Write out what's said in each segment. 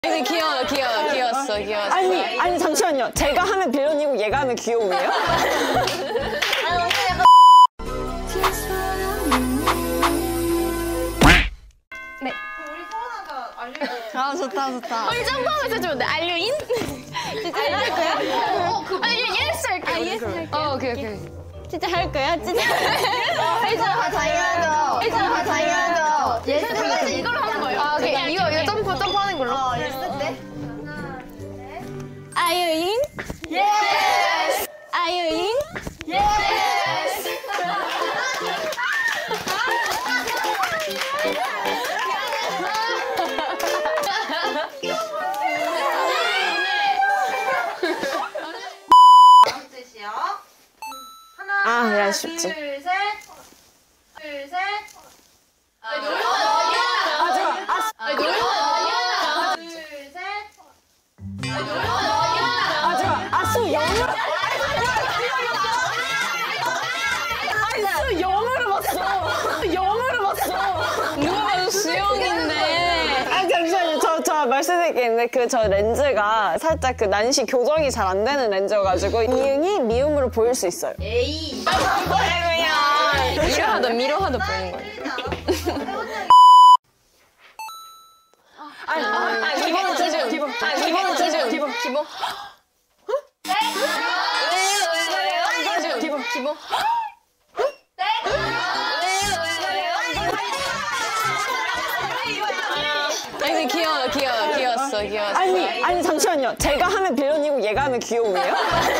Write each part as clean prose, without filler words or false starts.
근데 귀여웠어. 아니 잠시만요. 제가 하면 빌런이고 얘가 하면 귀여움이에요? 네. 우리 서원아가 알려줘. 아 좋다. 우리 점프하고 있어주면 돼. 알려인? 진짜 할 거야? 아니 예스 할게. 예스 할게. 오케이. 진짜 할 거야? 진짜. 일단 당연하죠. 예스 다 같이 이걸로 하는 거예요. 아 오케이. 이거 점프하는 걸로. 예스 때. 하나, 둘, 셋. 아유인? 예스. 아유인? 예스. 다음 뜻이요. 하나, 아, 야, 쉽지. 둘, 셋. 둘, 셋. 아수 영어를 봤어. 누가 봐도 수영인데. 아 잠시만요. 저 말씀드릴 게 있는데 저 렌즈가 살짝 그 난시 교정이 잘 안 되는 렌즈여가지고 이응이 미음으로 보일 수 있어요. 에이. 미로하다 보이는 거예요. 기본 기준. 기본 기준. 기본. 기본. 아니 귀여웠어. 아니 잠시만요. 제가 하면 빌런이고 얘가 하면 귀여움이에요?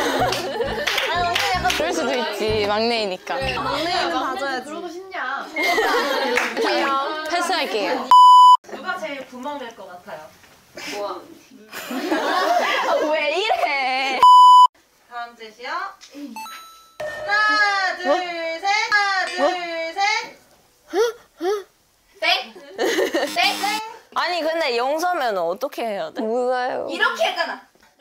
그럴 수도 있지. 막내니까. 막내는 봐줘야지. 그러고 싶냐? 패스할게요. 누가 제일 구멍일 것 같아요? 왜 이래? 다음 뜻이요. 하나, 둘, 셋. 하나, 둘, 셋. 땡. 아니 근데 영서면 어떻게 해야 돼? 몰라요. 이렇게 했잖아.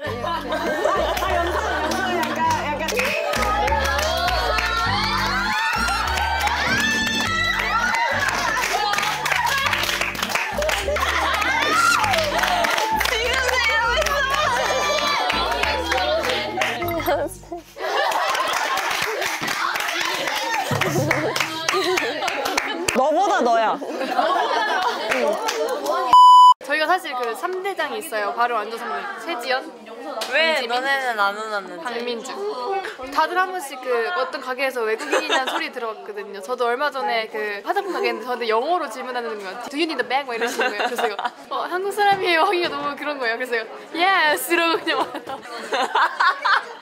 너보다 너야. 저희가 사실 그 3대장이 있어요. 바로 앉아서 세지연, 왜 너네는 안 혼났는지? 박민주. 다들 한 번씩 그 어떤 가게에서 외국인이라는 소리 들어봤거든요. 저도 얼마 전에 그 화장품 가게인데 저한테 영어로 질문하는 거예요. Do you need a bag? 막 이러시는 거예요. 그래서 제가 한국 사람이에요 하기가 너무 그런 거예요. 그래서 제가 Yes! 이러고 그냥